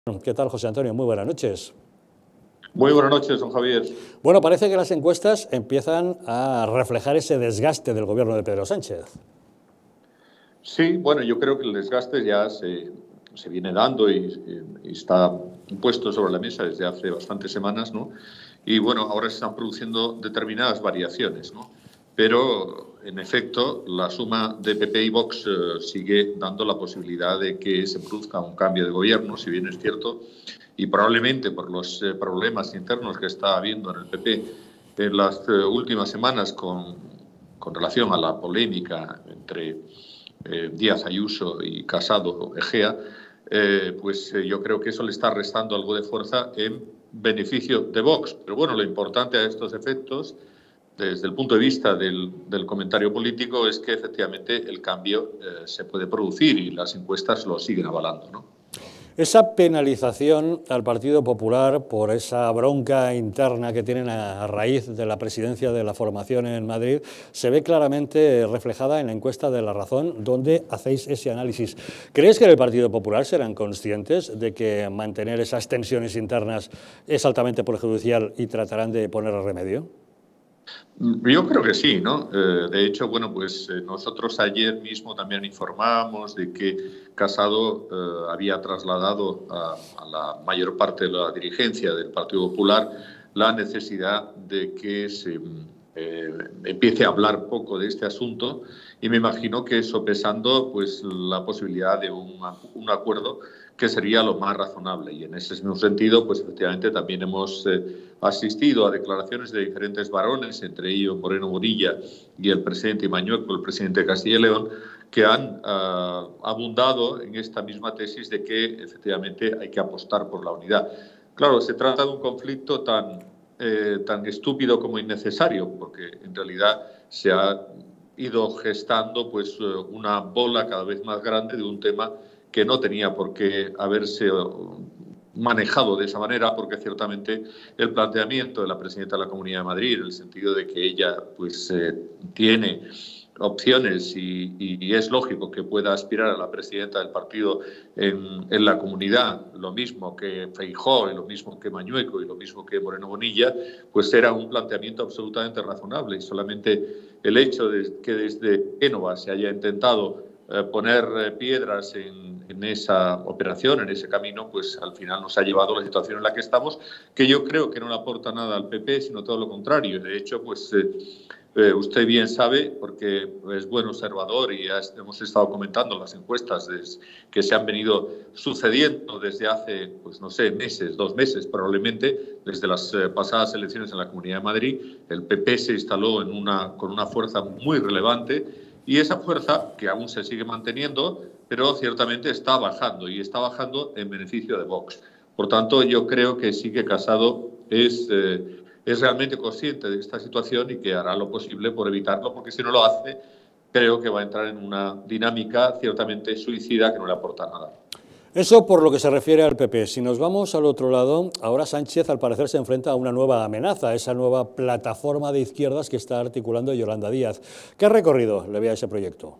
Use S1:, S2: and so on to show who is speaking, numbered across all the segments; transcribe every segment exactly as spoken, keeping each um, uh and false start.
S1: ¿Qué tal, José Antonio? Muy buenas noches.
S2: Muy buenas noches, don Javier.
S1: Bueno, parece que las encuestas empiezan a reflejar ese desgaste del gobierno de Pedro Sánchez.
S2: Sí, bueno, yo creo que el desgaste ya se, se viene dando y, y está puesto sobre la mesa desde hace bastantes semanas, ¿no? Y bueno, ahora se están produciendo determinadas variaciones, ¿no? Pero, en efecto, la suma de P P y Vox eh, sigue dando la posibilidad de que se produzca un cambio de gobierno, si bien es cierto, y probablemente por los eh, problemas internos que está habiendo en el P P en las eh, últimas semanas con, con relación a la polémica entre eh, Díaz Ayuso y Casado Egea, eh, pues eh, yo creo que eso le está restando algo de fuerza en beneficio de Vox. Pero bueno, lo importante a estos efectos, desde el punto de vista del, del comentario político, es que efectivamente el cambio eh, se puede producir y las encuestas lo siguen avalando, ¿no?
S1: Esa penalización al Partido Popular por esa bronca interna que tienen a raíz de la presidencia de la formación en Madrid se ve claramente reflejada en la encuesta de La Razón, donde hacéis ese análisis. ¿Crees que en el Partido Popular serán conscientes de que mantener esas tensiones internas es altamente perjudicial y tratarán de poner remedio?
S2: Yo creo que sí, ¿no? Eh, de hecho, bueno, pues eh, nosotros ayer mismo también informamos de que Casado eh, había trasladado a, a la mayor parte de la dirigencia del Partido Popular la necesidad de que se eh, empiece a hablar poco de este asunto, y me imagino que sopesando pues la posibilidad de un, un acuerdo que sería lo más razonable. Y en ese mismo sentido, pues efectivamente también hemos eh, asistido a declaraciones de diferentes varones, entre ellos Moreno Bonilla y el presidente Mañueco, el presidente de Castilla y León, que han uh, abundado en esta misma tesis de que efectivamente hay que apostar por la unidad. Claro, se trata de un conflicto tan, eh, tan estúpido como innecesario, porque en realidad se ha ido gestando pues una bola cada vez más grande de un tema que no tenía por qué haberse manejado de esa manera, porque ciertamente el planteamiento de la presidenta de la Comunidad de Madrid, en el sentido de que ella pues eh, tiene opciones y, y, y es lógico que pueda aspirar a la presidenta del partido en, en la comunidad, lo mismo que Feijóo, y lo mismo que Mañueco y lo mismo que Moreno Bonilla, pues era un planteamiento absolutamente razonable, y solamente el hecho de que desde Génova se haya intentado eh, poner eh, piedras en, en esa operación, en ese camino, pues al final nos ha llevado a la situación en la que estamos, que yo creo que no le aporta nada al P P, sino todo lo contrario. De hecho, pues eh, Eh, usted bien sabe, porque es buen observador y hemos estado comentando las encuestas que se han venido sucediendo desde hace, pues no sé, meses, dos meses probablemente, desde las eh, pasadas elecciones en la Comunidad de Madrid. El P P se instaló en una, con una fuerza muy relevante, y esa fuerza, que aún se sigue manteniendo, pero ciertamente está bajando, y está bajando en beneficio de Vox. Por tanto, yo creo que sí que Casado es... Eh, es realmente consciente de esta situación y que hará lo posible por evitarlo, porque si no lo hace, creo que va a entrar en una dinámica ciertamente suicida que no le aporta nada.
S1: Eso por lo que se refiere al P P. Si nos vamos al otro lado, ahora Sánchez al parecer se enfrenta a una nueva amenaza, esa nueva plataforma de izquierdas que está articulando Yolanda Díaz. ¿Qué recorrido le ve a ese proyecto?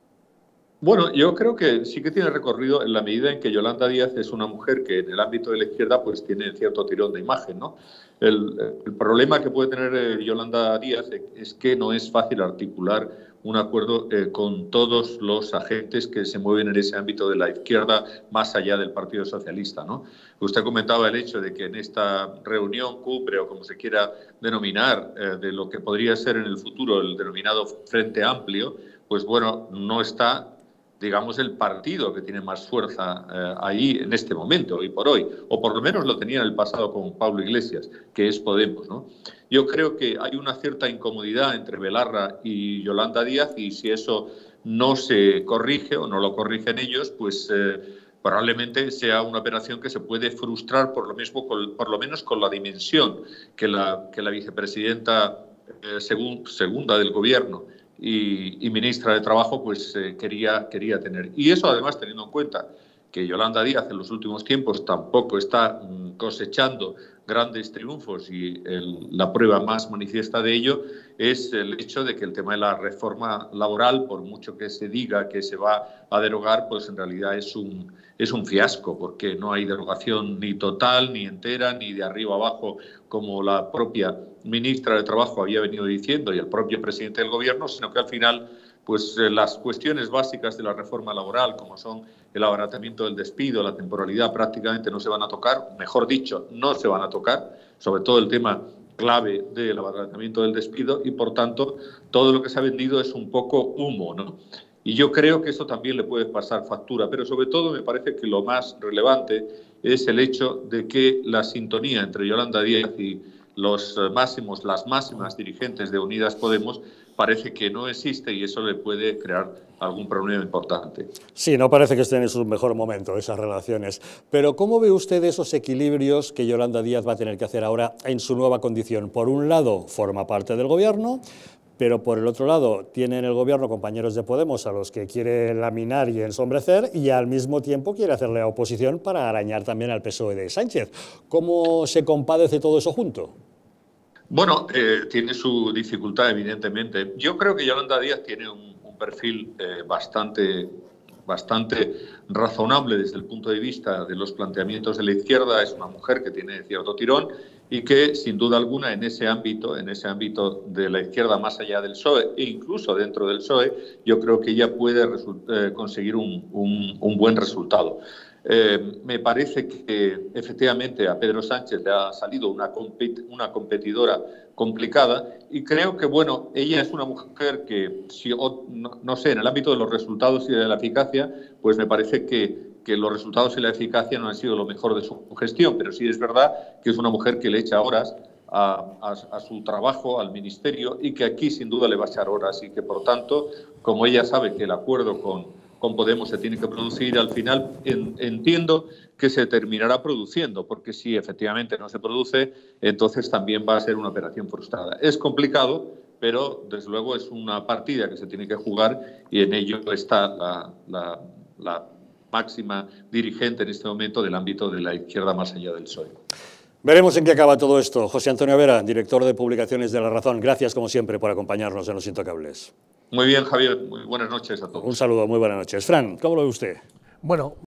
S2: Bueno, yo creo que sí que tiene recorrido en la medida en que Yolanda Díaz es una mujer que en el ámbito de la izquierda pues tiene cierto tirón de imagen, ¿no? El, el problema que puede tener Yolanda Díaz es que no es fácil articular un acuerdo eh, con todos los agentes que se mueven en ese ámbito de la izquierda, más allá del Partido Socialista, ¿no? Usted comentaba el hecho de que en esta reunión, cumbre o como se quiera denominar, eh, de lo que podría ser en el futuro el denominado Frente Amplio, pues bueno, no está, digamos, el partido que tiene más fuerza eh, ahí en este momento, hoy por hoy, o por lo menos lo tenía en el pasado con Pablo Iglesias, que es Podemos, ¿no? Yo creo que hay una cierta incomodidad entre Belarra y Yolanda Díaz, y si eso no se corrige o no lo corrigen ellos, pues eh, probablemente sea una operación que se puede frustrar por lo, mismo, con, por lo menos con la dimensión que la, que la vicepresidenta eh, segun, segunda del gobierno Y, y ministra de Trabajo pues eh, quería, quería tener. Y eso además teniendo en cuenta que Yolanda Díaz en los últimos tiempos tampoco está mm, cosechando grandes triunfos y el, la prueba más manifiesta de ello es el hecho de que el tema de la reforma laboral, por mucho que se diga que se va a derogar, pues en realidad es un, es un fiasco, porque no hay derogación ni total, ni entera, ni de arriba abajo, como la propia ministra de Trabajo había venido diciendo y el propio presidente del Gobierno, sino que al final pues eh, las cuestiones básicas de la reforma laboral, como son el abaratamiento del despido, la temporalidad, prácticamente no se van a tocar, mejor dicho, no se van a tocar, sobre todo el tema clave del abaratamiento del despido, y por tanto todo lo que se ha vendido es un poco humo, ¿no? Y yo creo que eso también le puede pasar factura, pero sobre todo me parece que lo más relevante es el hecho de que la sintonía entre Yolanda Díaz y los máximos, las máximas dirigentes de Unidas Podemos parece que no existe, y eso le puede crear algún problema importante.
S1: Sí, no parece que estén en su mejor momento esas relaciones. Pero ¿cómo ve usted esos equilibrios que Yolanda Díaz va a tener que hacer ahora en su nueva condición? Por un lado, forma parte del Gobierno, pero por el otro lado tiene en el Gobierno compañeros de Podemos a los que quiere laminar y ensombrecer, y al mismo tiempo quiere hacerle oposición para arañar también al P S O E de Sánchez. ¿Cómo se compadece todo eso junto?
S2: Bueno, eh, tiene su dificultad, evidentemente. Yo creo que Yolanda Díaz tiene un, un perfil eh, bastante, bastante razonable desde el punto de vista de los planteamientos de la izquierda. Es una mujer que tiene cierto tirón y que, sin duda alguna, en ese ámbito, en ese ámbito de la izquierda, más allá del P S O E e incluso dentro del P S O E, yo creo que ella puede eh, conseguir un, un, un buen resultado. Eh, me parece que efectivamente a Pedro Sánchez le ha salido una, compet una competidora complicada, y creo que, bueno, ella es una mujer que, si, o, no, no sé, en el ámbito de los resultados y de la eficacia, pues me parece que, que los resultados y la eficacia no han sido lo mejor de su gestión, pero sí es verdad que es una mujer que le echa horas a, a, a su trabajo, al ministerio, y que aquí sin duda le va a echar horas, y que por tanto, como ella sabe que el acuerdo con con Podemos se tiene que producir, al final en, entiendo que se terminará produciendo, porque si efectivamente no se produce, entonces también va a ser una operación frustrada. Es complicado, pero desde luego es una partida que se tiene que jugar, y en ello está la, la, la máxima dirigente en este momento del ámbito de la izquierda más allá del P S O E.
S1: Veremos en qué acaba todo esto. José Antonio Vera, director de publicaciones de La Razón, gracias como siempre por acompañarnos en Los Intocables.
S2: Muy bien, Javier. Muy buenas noches a todos.
S1: Un saludo, muy buenas noches. Fran, ¿cómo lo ve usted?
S3: Bueno.